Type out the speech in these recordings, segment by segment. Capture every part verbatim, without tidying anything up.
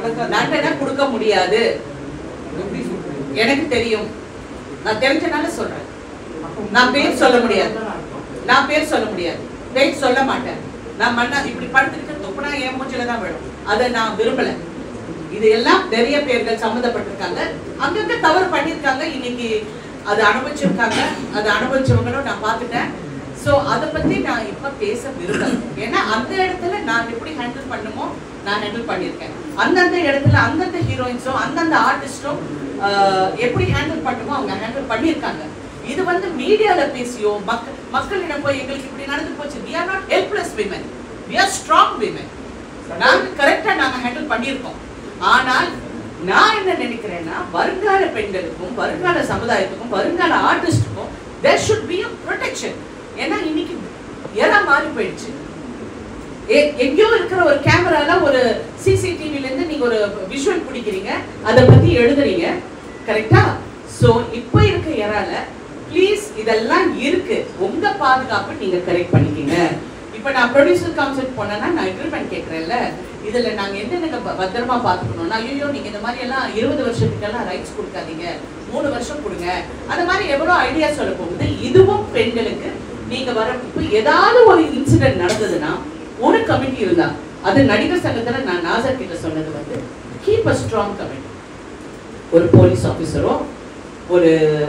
தண்டனை கொடுக்க முடியாது. எனக்கு தெரியும், நான் தெரிஞ்சனால சொல்றேன். நான் பேர் சொல்ல முடியாது, நான் பேர் சொல்ல முடியாது, பேர் சொல்ல மாட்டேன். நான் மண்ணா இப்படி படுத்துட்டு துப்புனா என் மூச்சில தான் விடும். அதை நான் விரும்பல. இது எல்லாம் நிறைய பேர்கள் சம்மந்தப்பட்டிருக்காங்க, அங்கங்க தவறு பண்ணியிருக்காங்க, இன்னைக்கு அதை அனுபவிச்சிருக்காங்க. அதை அனுபவிச்சவங்களும் நான் பார்த்துட்டேன். ஸோ அதை பத்தி நான் இப்ப பேச விரும்பல. ஏன்னா அந்த இடத்துல நான் எப்படி ஹேண்டில் பண்ணுமோ நான் ஹேண்டில் பண்ணியிருக்கேன். அந்தந்த இடத்துல அந்தந்த ஹீரோயின்ஸும் அந்தந்த ஆர்டிஸ்டும் எப்படி ஹேண்டில் பண்ணுமோ அவங்க ஹேண்டில் பண்ணியிருக்காங்க. இது வந்து மீடியால பேசியோ மக்கள் மக்களிடம் போய் எங்களுக்கு இப்படி நடந்து போச்சு. we are not helpless women, we are strong women. நாங்க கரெக்டா நாங்க ஹேண்டில் பண்ணியிருக்கோம். ஆனால் நான் என்ன நினைக்கிறேன்னா வருங்கால பெண்களுக்கும் வருங்கால சமுதாயத்துக்கும் வருங்கால ஆர்டிஸ்டுக்கும் there should be a protection. ஏன்னா இன்னைக்கு எரா மாறி போயிடுச்சு. எங்கேயோ இருக்கிற ஒரு கேமரால ஒரு சிசிடிவில இருந்து நீங்க ஒரு விஷுவல் பிடிக்கிறீங்க, அதை பத்தி எழுதுறீங்க, கரெக்டா? சோ இப்போ இருக்க எரால ப்ளீஸ் இதெல்லாம் இருக்கு, உங்க பாதுகாப்பு நீங்க கரெக்ட் பண்ணிக்கீங்க. இப்ப நான் ப்ரொடியூசர் கவுன்சில் போனேன்னா நான் அக்ரிமெண்ட் கேட்கறேன்ல, இதுல நாங்க என்னென்ன பத்திரமா பாத்துக்கணும்னா, ஐயோ நீங்க இந்த மாதிரி எல்லாம் இருபது வருஷத்துக்கெல்லாம் ரைட்ஸ் கொடுக்காதீங்க, மூணு வருஷம் கொடுங்க, அந்த மாதிரி எவ்வளவு ஐடியா சொல்ல போகுது. இதுவும் பெண்களுக்கு நீங்க வர இப்ப ஏதாவது ஒரு இன்சிடென்ட் நடந்ததுன்னா ஒரு கமிட்டி இருந்தா, அது நடிகர் சங்கத்துல நான் நாசர் கிட்ட சொன்னது வந்து கீப் அ ஸ்ட்ராங் கமிட்டி. ஒரு போலீஸ் ஆபீசரோ ஒரு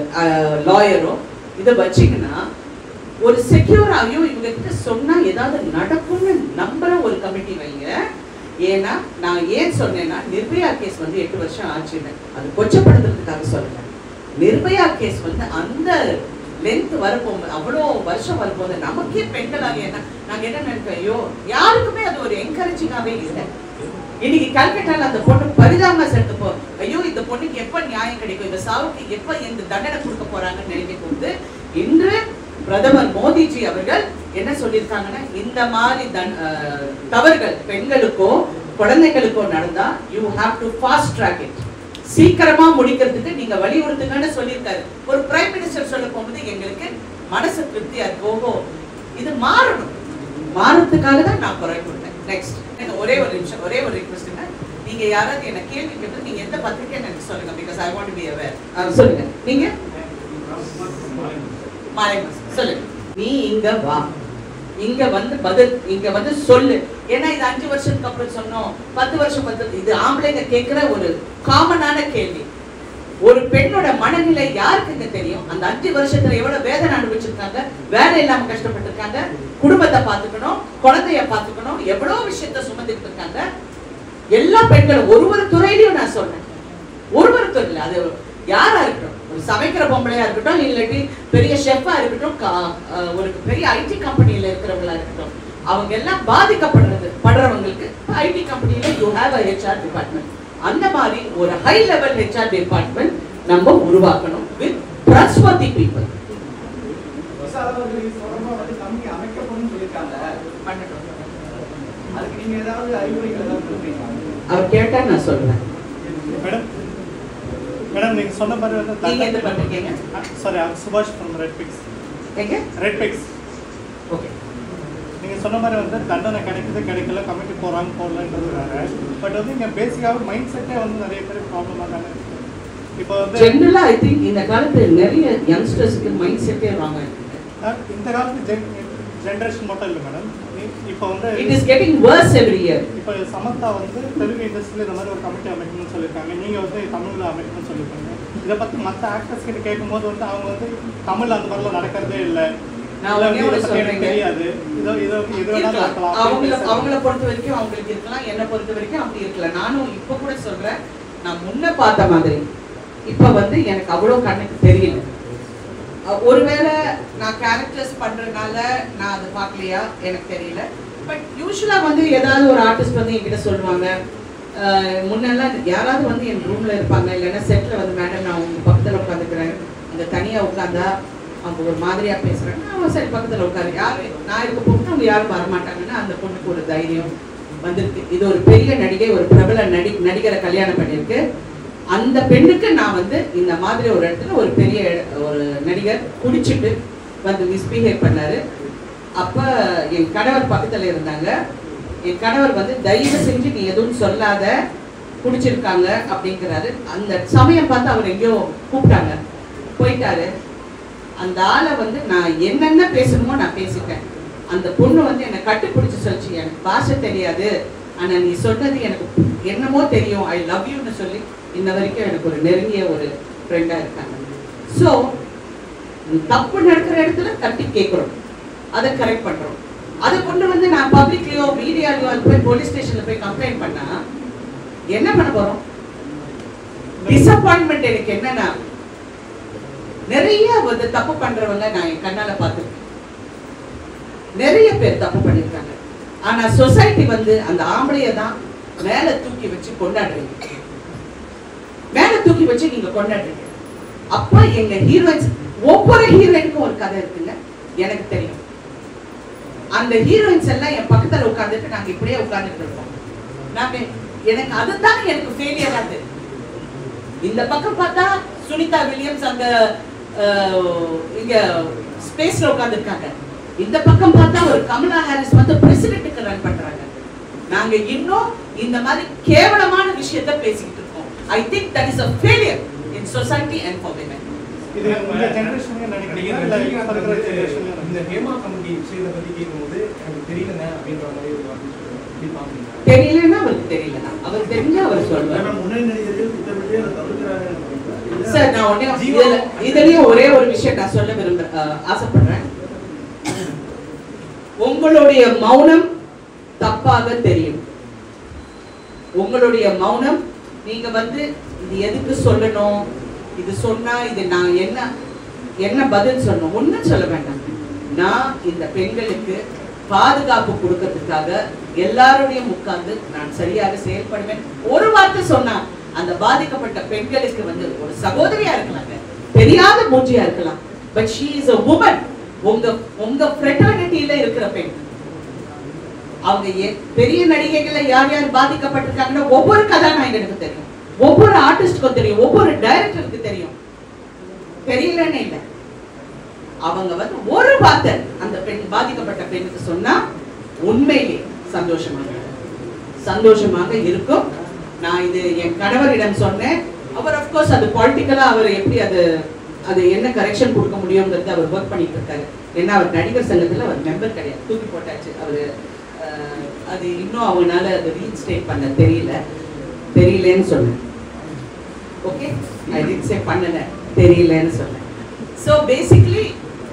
லாயரோ இதை வச்சிங்கன்னா ஒரு செக்யூராகியும் இவங்க கிட்ட சொன்னா ஏதாவது நடக்கும்னு நம்புற ஒரு கமிட்டி வைங்க. ஏன்னா நான் ஏன் சொன்னேன்னா நிர்பயா கேஸ் வந்து எட்டு வருஷம் ஆச்சுன்னு அது கொச்சப்படுத்துறதுக்காக சொல்றேன். நிர்பயா கேஸ் வந்து அந்த லென்த் வரப்போகுது, அவ்வளோ வருஷம் வரப்போகுது, நமக்கே பெண்களாக என்ன நாங்கள் என்ன நினைப்போம், ஐயோ யாருக்குமே அது ஒரு என்கரேஜிங்காகவே இல்லை. இன்னைக்கு கல்கட்டால அந்த பொண்ணு பரிதாபமா செத்து போ, ஐயோ இந்த பொண்ணுக்கு எப்ப நியாயம் கிடைக்கும், இந்த சாவுக்கு எப்ப இந்த தண்டனை கொடுக்க போறாங்கன்னு நினைக்கும் போது இன்று பிரதமர் மோடிஜி அவர்கள் என்ன சொல்லியிருக்காங்கன்னா, இந்த மாதிரி தவறுகள் பெண்களுக்கோ குழந்தைகளுக்கோ நடந்தா you have to fast track it, சீக்கிரமா முடிக்கிறதுக்கு நீங்க வலியுறுத்துங்கன்னு சொல்லியிருக்காரு. ஒரு பிரைம் மினிஸ்டர் சொல்ல போகும்போது எங்களுக்கு மனசு திருப்தியா இருக்கு. ஓஹோ இது மாறணும், மாறதுக்காக தான் நான் குறை கொடுத்தேன். நெக்ஸ்ட் ஒரே ஒரு நிமிஷம், ஒரே ஒரு ரிக்வெஸ்ட்ங்க, நீங்க யாராவது என்ன கேள்வி கேட்டு நீங்க எந்த பத்திரிக்கை எனக்கு சொல்லுங்க, because I want to be aware. சொல்லுங்க, நீங்க சொல்லுங்க, நீ இங்க வா, இங்க வந்து பதில், இங்க வந்து சொல்லு. ஏன்னா இது அஞ்சு வருஷத்துக்கு அப்புறம் சொன்னோம், பத்து வருஷம் பத்து, இது ஆம்பளைங்க கேட்கிற ஒரு காமனான கேள்வி. ஒரு பெண்ணோட மனநிலை யாருக்குங்க தெரியும்? அந்த அஞ்சு வருஷத்துல எவ்வளவு வேதனை அனுபவிச்சிருக்காங்க, வேலை இல்லாம கஷ்டப்பட்டிருக்காங்க, குடும்பத்தை பாத்துக்கணும், குழந்தைய பாத்துக்கணும், எவ்வளவு விஷயத்த சுமந்துட்டு இருக்காங்க. எல்லா பெண்களும் ஒரு ஒரு துறையிலையும் நான் சொன்னேன், ஒரு ஒரு துறையில அது யாரா இருக்கட்டும், ஒரு சமைக்கிற பொம்பளையா இருக்கட்டும், இல்லாட்டி பெரிய ஷெஃபா இருக்கட்டும், ஒரு பெரிய ஐடி கம்பெனியில இருக்கிறவங்களா இருக்கட்டும், அவங்க எல்லாம் பாதிக்கப்படுறது படுறவங்களுக்கு ஐடி கம்பெனியில you have a HR department. அந்த மாதிரி ஒரு ஹை லெவல் ஹெச்ஆர் டிபார்ட்மெண்ட் நம்ம உருவாக்கணும் வித் ட்ரஸ்ட்வர்தி பீப்பிள். அவர் கேட்டா நான் சொல்றேன். மேடம் நீங்க சொன்ன மாதிரி வந்து நீங்க என்ன பண்றீங்க? Sorry I am Subash from red pix. எங்க? Red pix. ஓகே. நீங்க சொன்ன மாதிரி வந்து தண்டனை கிடைக்குது கிடைக்கல கமிட்டி போறாங்க போடலன்றது வேற. பட் வந்து இங்க பேசிக்காக மைண்ட் செட்டே வந்து நிறைய பேர் ப்ராப்ளமா தானே இருக்கு. இப்போ வந்து ஜெனரலா ஐ திங்க் இந்த காலத்துல நிறைய யங்ஸ்டர்ஸ்க்கு மைண்ட் செட்டே ராங் ஆயிருக்கு. இந்த காலத்து ஜெனரேஷன் மட்டும் இல்லை மேடம், இப்போ வந்து it is getting worse every year. இப்போ சமந்தா வந்து தெலுங்கு இண்டஸ்ட்ரியில் இந்த மாதிரி ஒரு கமிட்டி அமைக்கணும்னு சொல்லியிருக்காங்க, நீங்கள் வந்து தமிழில் அமைக்கணும்னு சொல்லியிருக்காங்க. இதை பற்றி மற்ற ஆக்டர்ஸ் கிட்ட கேட்கும்போது வந்து அவங்க வந்து தமிழில் அந்த மாதிரிலாம் நடக்கிறதே இல்லை, தெரியாது, இதோ இதோ இது வேணாலும் இருக்கலாம். அவங்கள அவங்கள பொறுத்த வரைக்கும் அவங்களுக்கு இருக்கலாம், என்னை பொறுத்த வரைக்கும் அப்படி இருக்கலாம். நானும் இப்போ கூட சொல்கிறேன், நான் முன்ன பார்த்த மாதிரி இப்போ வந்து எனக்கு அவ்வளோ கண்ணுக்கு தெரியல. ஒருவேளை நான் கேரக்டர்ஸ் பண்றதுனால நான் அதை பார்க்கலையா எனக்கு தெரியல. பட் யூஸ்வலா வந்து ஏதாவது ஒரு ஆர்டிஸ்ட் வந்து என்கிட்ட சொல்லுவாங்க, முன்னெல்லாம் யாராவது வந்து என் ரூம்ல இருப்பாங்க, இல்லைன்னா செட்ல வந்து மேடம் நான் உங்க பக்கத்துல உட்காந்துக்கிறேன், அங்க தனியா உட்காந்தா அவங்க ஒரு மாதிரியா பேசுறாங்க, அவங்க சரி பக்கத்துல உட்காரு, யாரு நான் இருக்க போட்டு அவங்க யாரும் வரமாட்டாங்கன்னா அந்த பொண்ணுக்கு ஒரு தைரியம் வந்துருக்கு. இது ஒரு பெரிய நடிகை, ஒரு பிரபல நடி நடிகரை கல்யாணம் பண்ணியிருக்கு. அந்த பெண்ணுக்கு நான் வந்து இந்த மாதிரி ஒரு இடத்துல ஒரு பெரிய ஒரு நடிகர் குடிச்சிட்டு வந்து மிஸ்பிஹேவ் பண்ணாரு. அப்ப என் கணவர் பக்கத்துல இருந்தாங்க. என் கணவர் வந்து தயவு செஞ்சு நீ எதுவும் சொல்லாத, குடிச்சிருக்காங்க அப்படிங்கிறாரு. அந்த சமயம் பார்த்து அவர் எங்கேயோ கூப்பிட்டாங்க, போயிட்டாரு. அந்த ஆளை வந்து நான் என்னென்ன பேசணுமோ நான் பேசிட்டேன். அந்த பொண்ணு வந்து என்னை கட்டுப்பிடிச்சு சொல்லிச்சு, எனக்கு பாஷை தெரியாது, ஆனா நீ சொன்னது எனக்கு என்னமோ தெரியும், ஐ லவ் யூன்னு சொல்லி இன்ன வரைக்கும் எனக்கு ஒரு நெருங்கிய ஒரு ஃப்ரெண்டா இருக்காங்க. ஸோ தப்பு நடக்கிற இடத்துல தட்டி கேட்குறோம், அதை கரெக்ட் பண்றோம். அதை கொண்டு வந்து நான் பப்ளிக்லயோ மீடியாலயோ அது போய் போலீஸ் ஸ்டேஷன்ல போய் கம்ப்ளைண்ட் பண்ணா என்ன பண்ண போறோம்? டிசப்பாயின்மெண்ட் எனக்கு என்னன்னா, நிறைய வந்து தப்பு பண்றவங்க நான் என் கண்ணால பார்த்துருக்கேன். நிறைய பேர் தப்பு பண்ணிருக்காங்க. ஆனா சொசைட்டி வந்து அந்த ஆம்பளைய தான் மேல தூக்கி வச்சு கொண்டாடுறீங்க, மேல தூக்கி வச்சு நீங்க கொண்டாடுறீங்க. அப்ப எங்க ஹீரோயின்ஸ், ஒவ்வொரு ஹீரோயினுக்கும் ஒரு கதை இருக்குங்க, எனக்கு தெரியும். அந்த ஹீரோயின்ஸ் எல்லாம் என் பக்கத்துல உட்கார்ந்துட்டு நாங்க இப்படியே உட்கார்ந்துட்டு இருப்போம். நாங்க எனக்கு அதுதான் எனக்கு ஃபெயிலியரா தெரியும். இந்த பக்கம் பார்த்தா சுனிதா வில்லியம்ஸ் அந்த இங்க ஸ்பேஸ்ல உட்கார்ந்துருக்காங்க, இந்த பக்கம் பார்த்தா ஒரு கமலா ஹாரிஸ் வந்து பிரசிடென்ட்க்கு ரன் பண்றாங்க. நாங்க இன்னும் இந்த மாதிரி கேவலமான விஷயத்தை பேசிக்கிட்டு இருக்கோம். I think that is a failure in society and for women. இது இந்த ஜெனரேஷன்ல நினைக்கிறீங்க இல்ல இப்ப இருக்கிற ஜெனரேஷன்ல? இந்த ஹேமா கமிட்டி விஷயத்தை பத்தி கேட்கும்போது எனக்கு தெரியலங்க அப்படின்ற மாதிரி ஒரு வார்த்தை சொல்லுவாங்க. எப்படி பாக்குறீங்க? தெரியலன்னா அவருக்கு தெரியலனா, அவர் தெரிஞ்சா அவர் சொல்வார். நான் முன்னணி நடிகர்கள் திட்டமிட்டே அதை தவிர்க்கறாங்க. சார் நான் ஒண்ணே இதுலயும் ஒரே ஒரு விஷயம் நான் சொல்ல விரும்ப ஆசைப்படுறேன். உங்களுடைய மௌனம் தப்பாக தெரியும். உங்களுடைய மௌனம், நீங்க வந்து இது எதுக்கு சொல்லணும், இது சொன்னா இது நான் என்ன என்ன பதில் சொல்லணும், ஒன்னும் சொல்ல வேண்டாம். நான் இந்த பெண்களுக்கு பாதுகாப்பு கொடுக்கறதுக்காக எல்லாரோடையும் உட்கார்ந்து நான் சரியாக செயல்படுவேன். ஒரு வார்த்தை சொன்னா அந்த பாதிக்கப்பட்ட பெண்களுக்கு வந்து ஒரு சகோதரியா இருக்கலாங்க, தெரியாத மூஞ்சியா இருக்கலாம், but she is a woman. உங்க உங்க ஃப்ரெட்டர்னிட்டியில இருக்கிற பெண். அவங்க பெரிய நடிகைகள்ல யார் யார் பாதிக்கப்பட்டிருக்காங்கன்னா ஒவ்வொரு கதாநாயகனுக்கு தெரியும், ஒவ்வொரு ஆர்டிஸ்டுக்கும் தெரியும், ஒவ்வொரு டைரக்டருக்கு தெரியும். தெரியலன்னு இல்லை, அவங்க வந்து ஒரு வார்த்தை அந்த பெண் பாதிக்கப்பட்ட பெண்ணுக்கு சொன்னா உண்மையிலே சந்தோஷமாக சந்தோஷமாக இருக்கும். நான் இது என் கணவரிடம் சொன்னேன். அவர் அப்கோர்ஸ் அது பாலிட்டிக்கலா அவர் எப்படி அது அது என்ன கரெக்ஷன் கொடுக்க முடியுங்கிறது அவர் ஒர்க் பண்ணிட்டு இருக்காரு. ஏன்னா அவர் நடிகர் சங்கத்துல அவர் மெம்பர் கிடையாது, தூக்கி போட்டாச்சு. அவரு அது இன்னும் அவங்களால அது ரீஇன்ஸ்டேட் பண்ண தெரியல தெரியலன்னு சொன்னேன். ஓகே, ஐ டிட் சே பண்ணல, தெரியலன்னு சொன்னேன். ஸோ பேசிக்கலி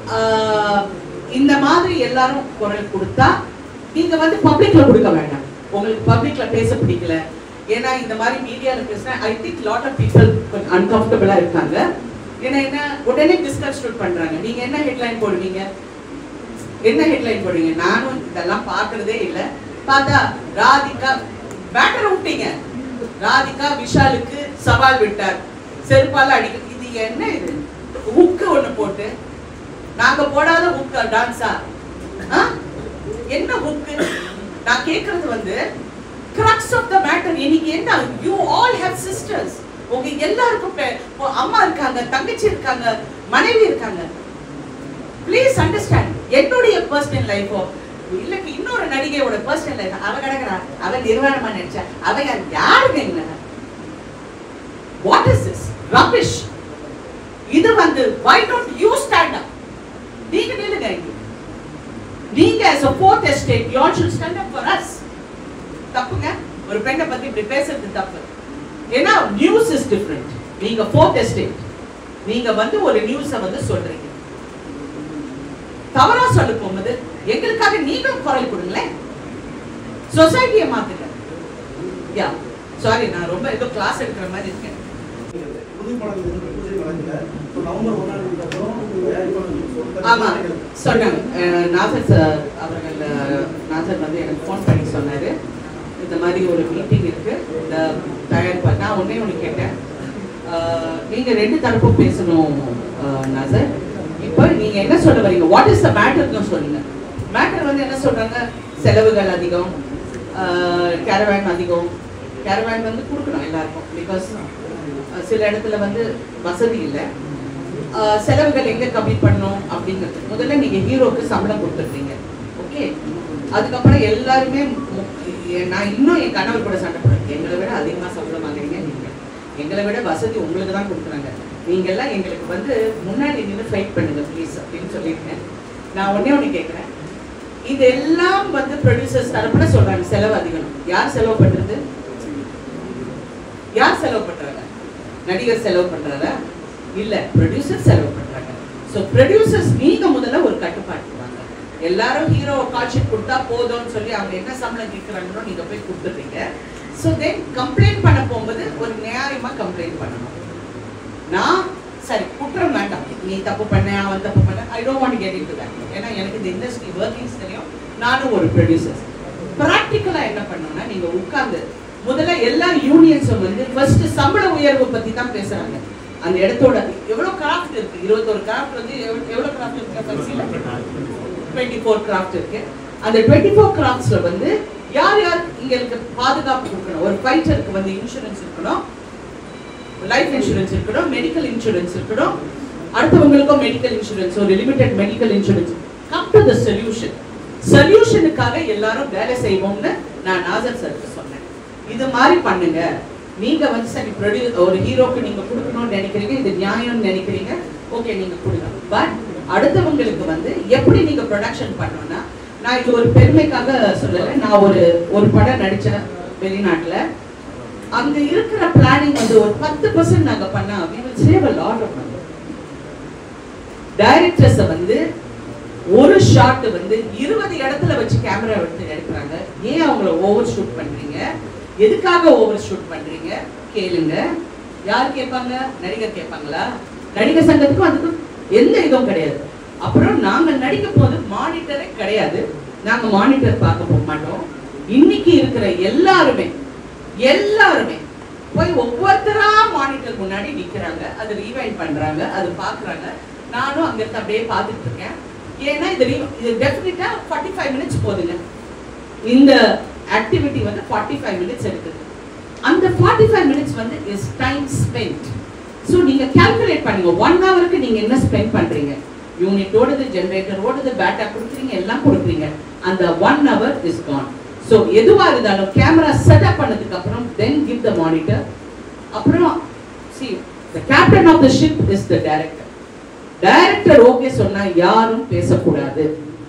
இந்த மாதிரி எல்லாரும் குரல் கொடுத்தா நீங்க வந்து பப்ளிக்ல கொடுக்க வேண்டாம். உங்களுக்கு பப்ளிக்ல பேச பிடிக்கல, ஏன்னா இந்த மாதிரி மீடியால பேசினா I think lot of people கொஞ்சம் அன்கம்ஃபர்டபுளா இருக்காங்க. ஏன்னா என்ன உடனே டிஸ்கன்ஸ்ட்ரூட் பண்றாங்க. நீங்க என்ன ஹெட்லைன் போடுவீங்க, என்ன ஹெட்லைன் போடுவீங்க? நானும் இதெல்லாம் பார்க்கறதே இல்லை. பார்த்தா ராதிகா பேட்டர் விட்டீங்க, ராதிகா விஷாலுக்கு சவால் விட்டார், செருப்பால அடிக்க. இது என்ன, இது ஹுக்கு ஒண்ணு போட்டு நாங்க போடாத ஹுக்கா டான்ஸா? என்ன ஹுக்கு? நான் கேக்குறது வந்து crux of the matter. இன்னைக்கு என்ன, you all have sisters. உங்க எல்லாருக்கும் அம்மா இருக்காங்க, தங்கச்சி இருக்காங்க, மனைவி இருக்காங்க. Please understand. என்னுடைய பர்சனல் லைஃபோ இல்ல இன்னொரு நடிகையோட பர்சனல் லைஃப் அவ கிடக்குறா, அவ நிர்வாணமா நடிச்சா, அவ யாருங்க? என்ன வாட் இஸ் திஸ் ரபிஷ்? இது வந்து why don't you stand up? நீங்க நில்லுங்க. நீங்க as a fourth estate you all should stand up for us. தப்புங்க, ஒரு பெண்ணை பத்தி இப்படி பேசுறது தப்பு. ஏன்னா நியூஸ் இஸ் டிஃபரெண்ட். நீங்க fourth estate, நீங்க வந்து ஒரு நியூஸை வந்து சொல்றீங்க, தவறா சொல்ல போகும்போது எங்களுக்காக நீங்களும் குரல் கொடுங்களேன், சொசைட்டியை மாத்துங்க. யா சாரி, நான் ரொம்ப ஏதோ கிளாஸ் எடுக்கிற மாதிரி இருக்கேன். ஆமா சொன்னாங்க. நாசர் சார் அவர்கள் நாசர் வந்து எனக்கு ஃபோன் பண்ணி சொன்னாரு, இந்த மாதிரி ஒரு மீட்டிங் இருக்கு, இந்த தயார் பண்ண. நான் ஒன்னே ஒன்று கேட்டேன், நீங்க ரெண்டு தரப்பும் பேசணும் நாசர். இப்போ நீங்க என்ன சொல்ல வரீங்க, வாட் இஸ் த மேட்டர்னு சொல்லுங்க. மேட்டர் வந்து என்ன சொல்றாங்க, செலவுகள் அதிகம், கேரவேன் அதிகம். கேரவேன் வந்து கொடுக்கணும் எல்லாருக்கும், பிகாஸ் சில இடத்துல வந்து வசதி இல்லை. செலவுகள் எங்க கம்மி பண்ணணும் அப்படிங்கிறது முதல்ல நீங்க ஹீரோக்கு சம்பளம் கொடுத்துருக்கீங்க. ஓகே, அதுக்கப்புறம் எல்லாருமே நான் இன்னும் என் கணவர் கூட சண்டை போடுறேன், எங்களை விட அதிகமாக சம்பளம் வாங்குறீங்க நீங்கள், எங்களை விட வசதி உங்களுக்கு தான் கொடுக்குறாங்க, நீங்கள்லாம் எங்களுக்கு வந்து முன்னாடி நின்று ஃபைட் பண்ணுங்க ப்ளீஸ் அப்படின்னு சொல்லியிருக்கேன். நான் ஒன்றே ஒன்று கேட்குறேன், இதெல்லாம் வந்து ப்ரொடியூசர்ஸ் தரப்புல சொல்கிறாங்க செலவு அதிகம். யார் செலவு பண்ணுறது? யார் செலவு பண்ணுறாங்க? நடிகர் செலவு பண்ணுறாரா? இல்லை, ப்ரொடியூசர் செலவு பண்ணுறாங்க. ஸோ ப்ரொடியூசர்ஸ் நீங்கள் முதல்ல ஒரு கட்டுப்பாட்டு வாங்க. எல்லாரும் ஹீரோ கால்ஷீட் கொடுத்தா போதும்னு சொல்லி அவங்க என்ன சம்பளம் கேட்குறாங்களோ நீங்கள் போய் கொடுத்துட்டீங்க. ஸோ தென் கம்ப்ளைண்ட் பண்ண போகும்போது ஒரு நியாயமாக கம்ப்ளைண்ட் பண்ணணும். நான் சரி குற்றம் வேண்டாம், நீ தப்பு பண்ண அவன் தப்பு பண்ண, I don't want to get into that. ஏன்னா எனக்கு இந்த இண்டஸ்ட்ரி ஒர்க்கிங்ஸ் தெரியும், நானும் ஒரு ப்ரொடியூசர். ப்ராக்டிக்கலாக என்ன பண்ணணும்னா நீங்கள் உட்கார்ந்து முதல்ல எல்லா யூனியன்ஸும் வந்து ஃபர்ஸ்ட் சம்பள உயர்வு பற்றி தான் பேசுகிறாங்க. அந்த இடத்தோட எவ்வளோ கிராஃப்ட் இருக்குது, இருபத்தொரு கிராஃப்ட் வந்து எவ்வளோ கிராஃப்ட் இருக்கு, டுவெண்ட்டி ஃபோர் கிராஃப்ட் இருக்கு. அந்த டுவெண்ட்டி ஃபோர் கிராஃப்ட்ஸில் வந்து யார் யார் இங்களுக்கு பாதுகாப்பு கொடுக்கணும்? ஒரு ஃபைட்டருக்கு வந்து இன்சூரன்ஸ் இருக்கணும், லைஃப் இன்சூரன்ஸ் இருக்கணும், மெடிக்கல் இன்சூரன்ஸ் இருக்கணும், அடுத்தவங்களுக்கும் மெடிக்கல் இன்சூரன்ஸ், ஒரு limited medical insurance. Come to the solution. சொல்யூஷனுக்காக எல்லாரும் வேலை செய்வோம்னு நான் நாசர் சாருக்கு சொன்னேன். இது மாதிரி பண்ணுங்க. நீங்க வந்து சரி ப்ரொடியூ ஒரு ஹீரோக்கு நீங்க கொடுக்கணும்னு நினைக்கிறீங்க, இது நியாயம்னு நினைக்கிறீங்க, ஓகே நீங்க கொடுங்க. பட் அடுத்தவங்களுக்கு வந்து எப்படி நீங்க ப்ரொடக்ஷன் பண்ணணும்னா, நான் இது ஒரு பெருமைக்காக சொல்லலை, நான் ஒரு ஒரு படம் நடிச்சேன் வெளிநாட்டுல. அங்க இருக்கிற பிளானிங் வந்து ஒரு பத்து பர்சன்ட் நாங்க பண்ணா we will save a lot of money. Directors வந்து ஒரு ஷாட் வந்து இருபது இடத்துல வச்சு கேமரா எடுத்து எடுக்கிறாங்க. ஏன் அவங்கள ஓவர் ஷூட் பண்றீங்க, எதுக்காக ஓவர் ஷூட் பண்றீங்க கேளுங்க. யார் கேட்பாங்க? நடிகர் கேட்பாங்களா? நடிகர் சங்கத்துக்கும் அதுக்கும் எந்த இதுவும் கிடையாது. அப்புறம் நாங்க நடிக்க போது மானிட்டரே கிடையாது, நாங்க மானிட்டர் பார்க்க போக மாட்டோம். இன்னைக்கு இருக்கிற எல்லாருமே எல்லாருமே போய் ஒவ்வொருத்தரா மானிட்டர் முன்னாடி நிக்கிறாங்க, அது ரீவைண்ட் பண்றாங்க, அது பாக்குறாங்க. நானும் அங்க இருந்து அப்படியே பார்த்துட்டு இருக்கேன். ஏன்னா இது இது டெஃபினட்டா ஃபார்ட்டி ஃபைவ் மினிட்ஸ் போதுங்க. இந்த ஆக்டிவிட்டி வந்து ஃபார்ட்டி ஃபைவ் மினிட்ஸ் எடுக்குது. அந்த ஃபார்ட்டி ஃபைவ் மினிட்ஸ் வந்து இஸ் டைம் ஸ்பெண்ட். ஸோ நீங்க கால்குலேட் பண்ணுங்க, ஒன் ஹவருக்கு நீங்க என்ன ஸ்பெண்ட் பண்றீங்க. யூனிட் ஓடுது, ஜெனரேட்டர் ஓடுது, பேட்டா கொடுக்குறீங்க, எல்லாம் கொடுக்குறீங்க. அந்த one hour is gone. So எதுவா இருந்தாலும் கேமரா செட்டப் பண்ணதுக்கு அப்புறம் தென் கிவ் த மானிட்டர். அப்புறம் see the captain of the ship is the director. Director okay சொன்னா யாரும் பேசக்கூடாது.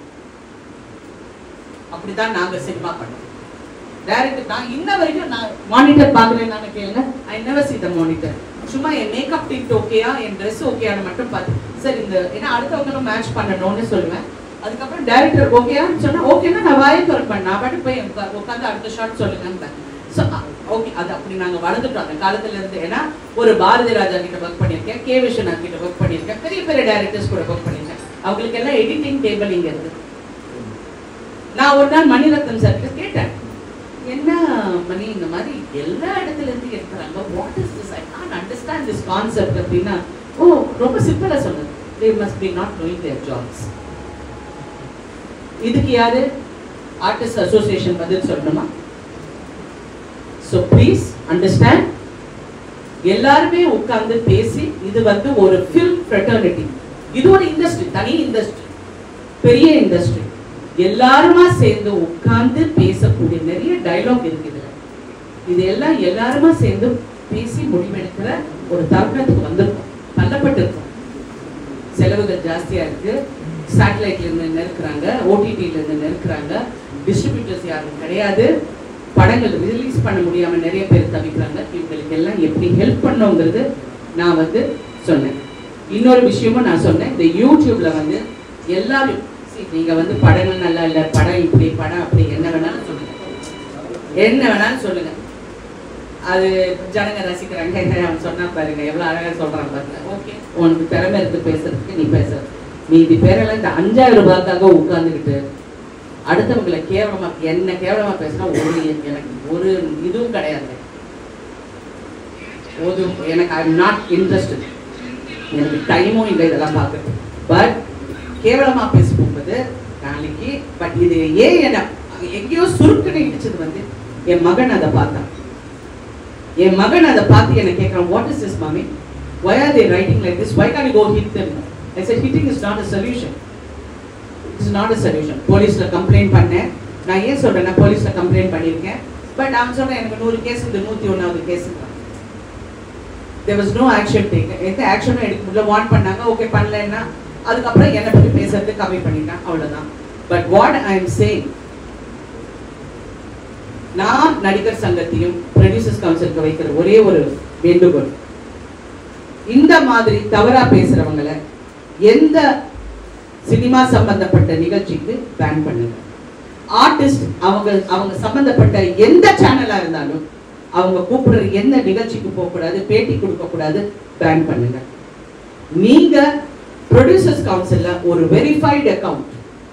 அப்படிதான் நாங்க சினிமா பண்ணோம். டைரக்டர் நான் இன்ன வரைக்கும் நான் மானிட்டர் பாக்குறேன், நான் கேளுங்க, I never see the monitor. சும்மா என் மேக்கப் டிட் ஓகேயா, என் ட்ரெஸ் ஓகேயான்னு மட்டும் பார்த்து சரி இந்த ஏன்னா அடுத்தவங்களும் மேட்ச் பண்ணணும்னு சொல்லுவேன். அதுக்கப்புறம் டைரக்டர் ஓகேயான்னு சொன்னா ஓகேன்னா நான் வாயை திறப்பேன், நான் பாட்டு போய் உட்காந்து அடுத்த ஷாட் சொல்லுங்க. ஸோ ஓகே, அது அப்படி நாங்கள் வளர்ந்துட்டோம் அந்த காலத்துல இருந்து. ஏன்னா ஒரு பாரதி ராஜா கிட்ட ஒர்க் பண்ணியிருக்கேன், கே விஸ்வநாத் கிட்ட ஒர்க் பண்ணியிருக்கேன், பெரிய பெரிய டைரக்டர்ஸ் கூட ஒர்க் பண்ணியிருக்கேன். அவங்களுக்கு எல்லாம் எடிட்டிங் டேபிள் இங்க இருக்கு. நான் ஒரு நாள் மணிரத்னம் சார் கிட்ட கேட்டேன், என்ன மணி இந்த மாதிரி எல்லா இடத்துல இருந்து எடுக்கிறாங்க, what is this, I can't understand this concept அப்படின்னா, ஓ ரொம்ப சிம்பிளா சொன்னது, they must be not knowing their jobs. இதுக்கு யாரு ஆர்டிஸ்ட் அசோசியேஷன் பதில் சொல்லணுமா? ஸோ ப்ளீஸ் அண்டர்ஸ்டாண்ட், எல்லாருமே உட்கார்ந்து பேசி, இது வந்து ஒரு ஃபில்ம் ஃப்ரெட்டர்னிட்டி, இது ஒரு இண்டஸ்ட்ரி, தனி இண்டஸ்ட்ரி, பெரிய இண்டஸ்ட்ரி. எல்லாருமா சேர்ந்து உட்கார்ந்து பேசக்கூடிய நிறைய டைலாக் இருக்கு இதுல. இது எல்லாம் எல்லாருமா சேர்ந்து பேசி முடிவெடுக்கிற ஒரு தருணத்துக்கு வந்திருக்கும், தள்ளப்பட்டு இருக்கும். செலவுகள் ஜாஸ்தியா இருக்கு, சேட்டலைட்ல இருந்து நெருக்கிறாங்க, ஓடிடில இருந்து நெருக்கிறாங்க, டிஸ்ட்ரிபியூட்டர்ஸ் யாரும் கிடையாது, படங்கள் ரிலீஸ் பண்ண முடியாம நிறைய பேர் தவிக்கிறாங்க. இவங்களுக்கு எல்லாம் எப்படி ஹெல்ப் பண்ணுங்கிறது நான் வந்து சொன்னேன். இன்னொரு விஷயமும் நான் சொன்னேன், இந்த யூடியூப்ல வந்து எல்லாரும் நீங்க வந்து படங்கள் நல்லா இல்லை, படம் இப்படி படம் அப்படி என்ன வேணாலும் சொல்லுங்க, என்ன வேணாலும் சொல்லுங்க, அது ஜனங்க ரசிக்கிறாங்க. என்ன அவன் சொன்னா பாருங்க, எவ்வளவு அழகா சொல்றான் பாருங்க. ஓகே, உனக்கு திறமை இருக்கு பேசுறதுக்கு, நீ பேசுற. மீதி பேரெல்லாம் இந்த அஞ்சாயிரம் ரூபாய்க்காக உட்கார்ந்துக்கிட்டு அடுத்தவங்களை கேவலமா என்ன கேவலமா பேசினா ஒரு எனக்கு ஒரு இதுவும் கிடையாது. ஒரு எனக்கு ஐ எம் நாட் இன்ட்ரெஸ்டட், எனக்கு டைமும் இல்லை இதெல்லாம் பார்க்குறது. பட் கேவலமா பேசி போகும்போது நாளைக்கு பட் இது ஏன் என்ன எங்கேயோ சுருக்குன்னு இடிச்சது வந்து என் மகன் அதை பார்த்தான். என் மகன் அதை பார்த்து என்ன கேட்குறான், what is this mummy, why are they writing like this, why can't you go hit them? I said hitting is not a solution. It is not a solution. போலீஸ்ல கம்ப்ளைண்ட் பண்ணேன். நான் ஏன் சொல்றேன்னா போலீஸ்ல கம்ப்ளைண்ட் பண்ணியிருக்கேன், பட் அவன் சொன்ன எனக்கு நூறு கேஸ் இந்த நூத்தி ஒன்னாவது case there was no action taken. எந்த ஆக்ஷனும் எடுக்க முடியல. வார்ன் பண்ணாங்க, ஓகே பண்ணலன்னா அதுக்கப்புறம் என்னை பற்றி பேசுறது கம்மி பண்ணிட்டான், அவ்வளவுதான். But what I am saying, நான் நடிகர் சங்கத்தையும் ப்ரொடியூசர்ஸ் கவுன்சிலுக்கு வைக்கிற ஒரே ஒரு வேண்டுகோள், இந்த மாதிரி தவறா பேசுறவங்களை எந்த சினிமா சம்பந்தப்பட்ட நிகழ்ச்சிக்கு பேன் பண்ணுங்க. ஆர்டிஸ்ட் அவங்க அவங்க சம்பந்தப்பட்ட எந்த சேனலா இருந்தாலும் அவங்க கூப்பிடுற எந்த நிகழ்ச்சிக்கு போக கூடாது, பேட்டி கொடுக்க கூடாது, பேன் பண்ணுங்க. நீங்க ப்ரொடியூசர்ஸ் கவுன்சில்ல ஒரு வெரிஃபைடு அக்கவுண்ட்,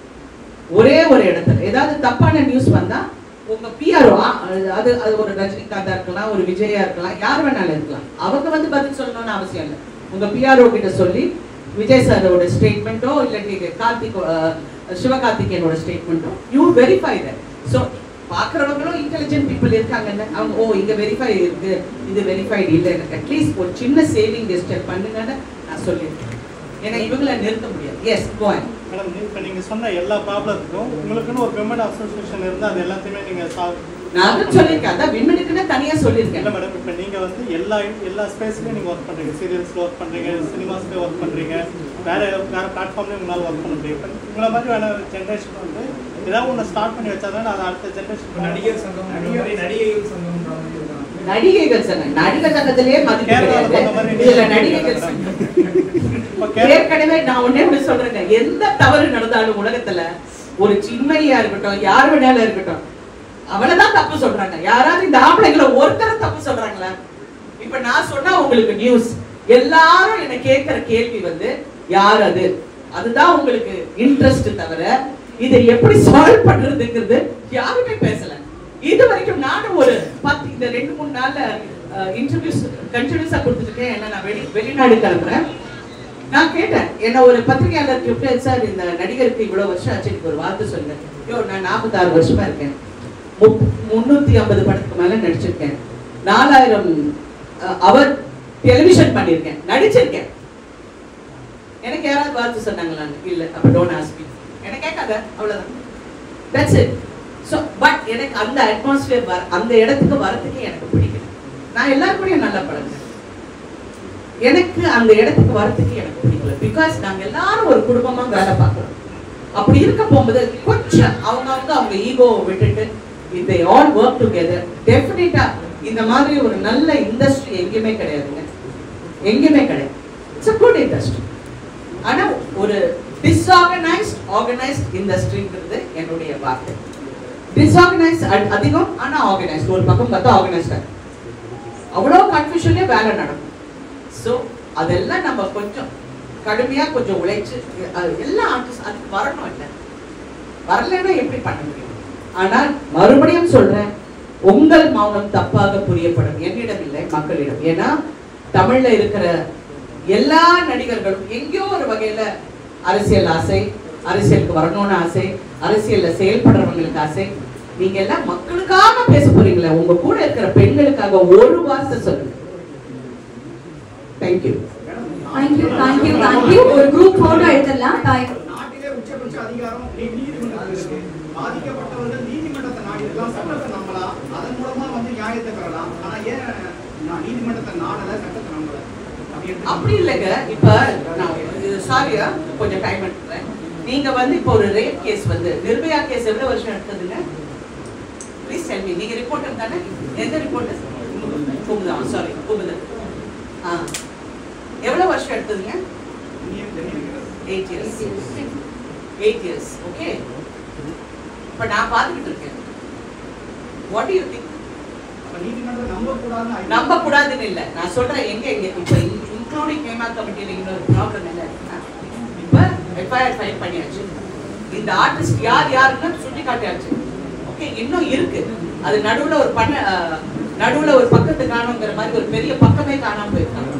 ஒரே ஒரு இடத்துல ஏதாவது தப்பான நியூஸ் வந்தா உங்க பிஆர்ஓ, அது அது ஒரு ரஜினிகாந்தா இருக்கலாம், ஒரு விஜயா இருக்கலாம், யார் வேணாலும் இருக்கலாம், அவங்க வந்து பதில் சொல்லணும்னு அவசியம் இல்லை. உங்க பிஆர்ஓ கிட்ட சொல்லி விஜய் சாரோட ஸ்டேட்மெண்ட்டோ இல்லாட்டி கார்த்திக் சிவகார்த்திகேயனோட ஸ்டேட்மெண்ட்டோ யூ வெரிஃபை தட். ஸோ பார்க்குறவங்களும் இன்டெலிஜென்ட் பீப்புள் இருக்காங்கன்னு அவங்க ஓ இங்கே வெரிஃபை இருக்கு, இது வெரிஃபைடு இல்லைன்னு அட்லீஸ்ட் ஒரு சின்ன சேவிங் ரெஜிஸ்டர் பண்ணுங்கன்னு நான் சொல்லியிருக்கேன். ஏன்னா இவங்களை நிறுத்த முடியாது. எஸ் கோயன் மேடம், இப்போ நீங்கள் சொன்ன எல்லா ப்ராப்ளத்துக்கும் உங்களுக்குன்னு ஒரு விமன் அசோசியேஷன் இருந்தால் அது எல்லாத்தையுமே நீங்கள் சால்வ் நான் சொல்லியிருக்கேன். அதான் விமனுக்குன்னு தனியாக சொல்லியிருக்கேன். இல்லை மேடம், இப்போ நீங்கள் வந்து எல்லா எல்லா ஸ்பேஸ்லையும் நீங்கள் ஒர்க் பண்ணுறீங்க, சீரியல்ஸில் ஒர்க் பண்ணுறீங்க, சினிமாஸ்லேயும் ஒர்க் பண்ணுறீங்க, வேறு வேறு பிளாட்ஃபார்ம்லேயும் உங்களால் ஒர்க் பண்ண முடியும். இப்போ உங்களை மாதிரி வேணா ஜென்ரேஷன் வந்து ஏதாவது ஒன்று ஸ்டார்ட் பண்ணி வச்சா தான் அது அடுத்த ஜென்ரேஷன் நடிகர் சங்கம் நடிகைகள் சங்கம் நடிகைகள் சங்கம் நடிகர் சங்கத்திலேயே மதிப்பு நடிகைகள் சங்கம். ஏற்கனவே நான் ஒன்னே ஒண்ணு சொல்றேன், எந்த தவறு நடந்தாலும் உலகத்துல ஒரு சின்மையா இருக்கட்டும் யார் வேணாலும் இருக்கட்டும் அவளதான் தப்பு சொல்றாங்க. யாராவது இந்த ஆம்பளைங்களை ஒருத்தர தப்பு சொல்றாங்களா? இப்ப நான் சொன்னா உங்களுக்கு நியூஸ், எல்லாரும் என்ன கேட்கிற கேள்வி வந்து யார் அது, அதுதான் உங்களுக்கு இன்ட்ரெஸ்ட் தவிர இதை எப்படி சால்வ் பண்றதுங்கிறது யாருமே பேசல. இது வரைக்கும் நானும் ஒரு பத்து இந்த ரெண்டு மூணு நாள்ல இன்டர்வியூஸ் கண்டினியூஸா கொடுத்துருக்கேன். என்ன நான் வெளி வெளிநாடு கிளம்புறேன். நான் கேட்டேன், என்ன ஒரு பத்திரிகையாளர் கூப்பிட்டு, சார் இந்த நடிகருக்கு இவ்வளவு வருஷம் ஆச்சு, எனக்கு ஒரு வார்த்தை சொல்லுங்க. ஐயோ நான் நாற்பத்தாறு வருஷமா இருக்கேன், முன்னூத்தி ஐம்பது படத்துக்கு மேல நடிச்சிருக்கேன், நாலாயிரம் அவர் டெலிவிஷன் பண்ணிருக்கேன், நடிச்சிருக்கேன். எனக்கு யாராவது வார்த்தை சொன்னாங்களான்னு இல்ல. அப்ப டோன்ட் ஆஸ்க் மீ, எனக்கு கேட்காத, அவ்வளவுதான். That's it. ஸோ பட் எனக்கு அந்த அட்மாஸ்பியர் வர அந்த இடத்துக்கு வரதுக்கு எனக்கு பிடிக்கல. நான் எல்லாருக்கூடயும் நல்லா பழகுறேன், எனக்கு அந்த இடத்துக்கு வரதுக்கு எனக்கு பிடிக்கல. பிகாஸ் நாங்க எல்லாரும் ஒரு குடும்பமா வேலை பார்க்கிறோம். அப்படி இருக்க போகும்போது கொஞ்சம் அவங்க அவங்க அவங்க ஈகோவை விட்டுட்டு if they all work together, டெஃபினட்டா இந்த மாதிரி ஒரு நல்ல இண்டஸ்ட்ரி எங்கேயுமே கிடையாதுங்க, எங்கேயுமே கிடையாது. It's a good industry. ஆனா ஒரு டிஸ்ஆர்கனைஸ்ட் ஆர்கனைஸ்ட் இண்டஸ்ட்ரிங்கிறது என்னுடைய வார்த்தை. டிஸ்ஆர்கனைஸ்ட் அதிகம், ஆனா ஆர்கனைஸ்ட் ஒரு பக்கம் பார்த்தா ஆர்கனைஸ்டா அவ்வளோ கன்ஃபியூஷன்லயே வேலை நடக்கும். ஸோ அதெல்லாம் நம்ம கொஞ்சம் கடுமையா கொஞ்சம் உழைச்சு எல்லா ஆர்டிஸ்ட் அதுக்கு வரணும். இல்லை வரலன்னா எப்படி பண்ண முடியும்? ஆனால் மறுபடியும் சொல்றேன், உங்கள் மௌனம் தப்பாக புரியப்படும், என்னிடம் இல்லை மக்களிடம். ஏன்னா தமிழ்ல இருக்கிற எல்லா நடிகர்களும் எங்கேயோ ஒரு வகையில அரசியல் ஆசை, அரசியலுக்கு வரணும்னு ஆசை, அரசியல்ல செயல்படுறவங்களுக்கு ஆசை. நீங்க எல்லாம் மக்களுக்காக பேச போறீங்களே, உங்க கூட இருக்கிற பெண்களுக்காக ஒரு வார்த்தை சொல்லுங்க. Thank you. Thank you, thank you, thank you. ஒரு குரூப் போட்டோ எடுத்துடலாம். நாட்டிலே உச்சபட்ச அதிகாரம் நீதிமன்றத்திற்கு பாதிக்கப்பட்டவர்கள் நீதிமன்றத்தை நாடிலாம் சட்டத்தை நம்பலாம், அதன் மூலமா வந்து நியாயத்தை பெறலாம். ஆனா ஏன் நான் நீதிமன்றத்தை நாடல, சட்டத்தை நம்பல? அப்படி இல்லைங்க. இப்ப நான் சாரியா கொஞ்சம் டைம் எடுத்துக்கிறேன். நீங்க வந்து இப்போ ஒரு ரேப் கேஸ் வந்து நிர்பயா கேஸ் எவ்வளவு வருஷம் எடுத்ததுங்க? Please tell me. நீங்க ரிப்போர்ட்டர் தானே? எந்த ரிப்போர்ட்டர்? குமுதா. சாரி குமுதா. ஆ எவ்வளவு வருஷம் எடுத்ததுங்க? Eight years. Eight years. Okay. இப்ப நான் பார்த்துக்கிட்டு இருக்கேன். What do you think? நீதிமன்றம் நம்ப கூடாதுன்னு நம்ப கூடாதுன்னு இல்ல நான் சொல்றேன். எங்க எங்க இப்ப இன்க்ளூடிங் ஹேமா கமிட்டியில இன்னொரு ப்ராப்ளம் இல்ல. இப்ப எஃப்ஐஆர் ஃபைல் பண்ணியாச்சு. இந்த ஆர்டிஸ்ட் யார் யாருன்னு சுட்டி காட்டியாச்சு. ஓகே, இன்னும் இருக்கு. அது நடுவுல ஒரு பண்ண நடுவுல ஒரு பக்கத்து காணுங்கிற மாதிரி ஒரு பெரிய பக்கமே காணாம போயிருக்காங்க.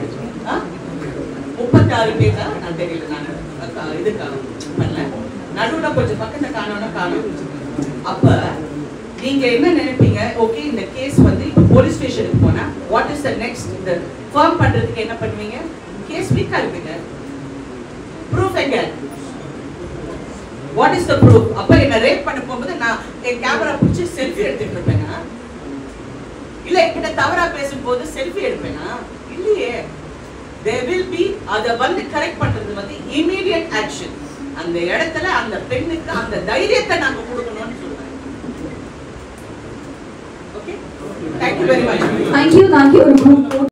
முப்பத்தி ஆறு பேர் தான் நான் தெரியல, நான் இது காணும் பண்ணல. நடுவுல கொஞ்சம் பக்கத்தை காணோம்னா காணும். அப்ப நீங்க என்ன நினைப்பீங்க? ஓகே, இந்த கேஸ் வந்து இப்ப போலீஸ் ஸ்டேஷனுக்கு போனா வாட் இஸ் த நெக்ஸ்ட்? இந்த ஃபார்ம் பண்றதுக்கு என்ன பண்ணுவீங்க? கேஸ் வீக்கா இருக்குங்க, ப்ரூஃப் எங்க? What is the proof? அப்ப என்ன ரேப் பண்ண போகும்போது நான் என் கேமரா பிடிச்சி செல்ஃபி எடுத்துட்டு இருப்பேன். இல்ல என்கிட்ட தவறா பேசும்போது செல்ஃபி எடுப்பேனா? இல்லையே. there will be அத வந்து கரெக்ட் பண்றது வந்து immediate action. அந்த இடத்துல அந்த பெண்ணுக்கு அந்த தைரியத்தை நாங்க கொடுக்கணும்னு சொல்றேன். Okay, thank you very much. Thank you, thank you. ஒரு group